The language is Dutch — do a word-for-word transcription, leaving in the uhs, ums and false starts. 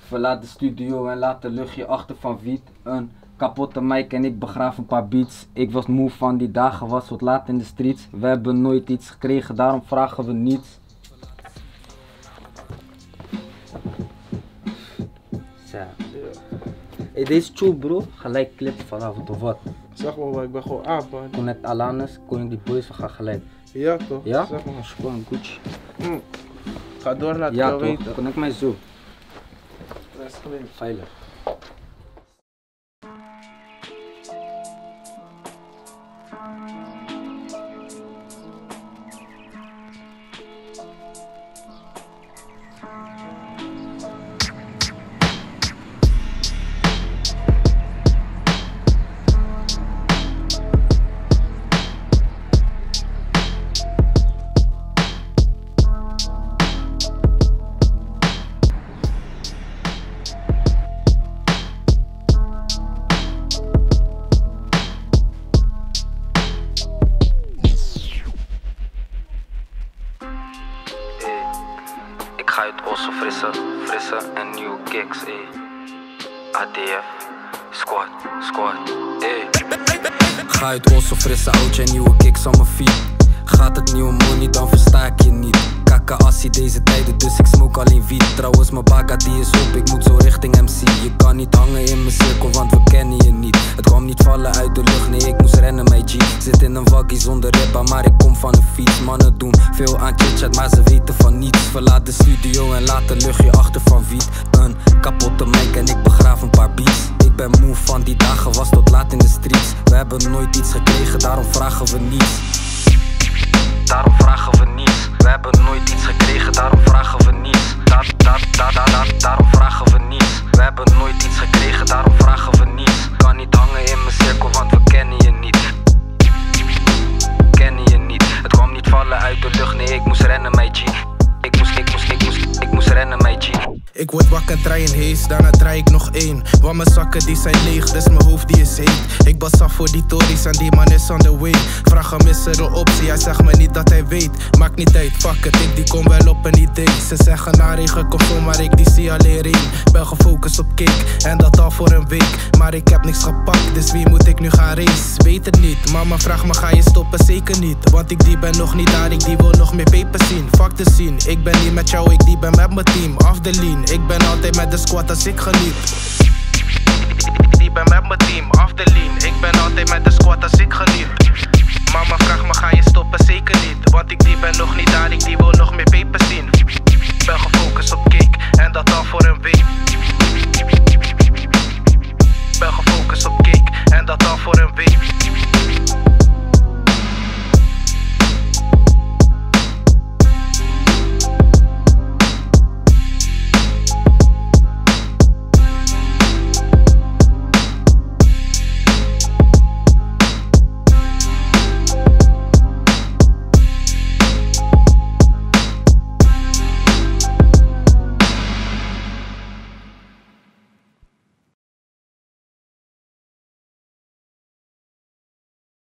Verlaat de studio en laat de luchtje achter van wiet. Een kapotte mic en ik begraaf een paar beats. Ik was moe van die dagen, was wat laat in de streets. We hebben nooit iets gekregen, daarom vragen we niets. Zo. Hey, deze tune bro, gelijk clip vanavond of wat? Zeg maar, maar ik ben gewoon aan man. Kon net Alanis, kon ik die boys, we gaan gelijk. Ja toch? Ja? Zeg maar. Gewoon Gucci. Mm. Ga door, laat Ja jou toch, weten. connect mij zo. Dat is gelijk. Veilig. Ik ga het osso frissen, frissen en nieuwe kicks, ey. A D F, squad, squad, ey. Ga het osso frissen, oudje en nieuwe kicks aan mijn feet. Gaat het nieuwe money, dan versta ik je niet. Kaka assie deze tijden, dus ik smoke alleen wiet. Trouwens mijn baga die is op, ik moet zo richting M C. Je kan niet hangen in mijn cirkel, want we kennen je niet. Het kwam niet vallen uit de lucht, nee ik moest rennen mijn G. Zit in een waggie zonder ribba, maar ik kom van een fiets. Mannen doen veel aan chitchat, maar ze weten van niets. Verlaat de studio en laat de luchtje achter van wiet. Een kapotte mic en ik begraaf een paar beats. Ik ben moe van die dagen, was tot laat in de streets. We hebben nooit iets gekregen, daarom vragen we niets. Daarom vragen we niets. We hebben nooit iets gekregen, daarom vragen we niets. Da, da, da, da, da, daarom vragen we niets. We hebben nooit iets gekregen, daarom vragen we niets. Kan niet hangen in mijn cirkel, want we kennen je niet. Kennen je niet. Het kwam niet vallen uit de lucht, nee ik moest rennen mijn G. Ik moest, ik moest, ik moest, ik moest rennen mijn G. Ik word wakker, draai een hees, daarna draai ik nog één. Want mijn zakken die zijn leeg, dus mijn hoofd die is heet. Ik bas af voor die tories en die man is on the way. Vraag hem is er een optie, hij zegt me niet dat hij weet. Maakt niet uit, fuck it, ik die kom wel op een idee. Ze zeggen na regen conform, maar ik die zie alleen één. Ben gefocust op cake, en dat al voor een week. Maar ik heb niks gepakt, dus wie moet ik nu gaan race? Weet het niet, mama vraagt me ga je stoppen, zeker niet. Want ik die ben nog niet daar, ik die wil nog meer paper zien. Fuck de scene, ik ben niet met jou, ik die ben met mijn team. Af de lean, ik ben altijd met de squad als ik geniet. Ik ben met mijn team, af de lean. Ik ben altijd met de squad als ik geniet. Mama vraagt me ga je stoppen, zeker niet. Want ik die ben nog niet daar, ik die wil nog meer paper zien. Ben gefocust op cake en dat al voor een week.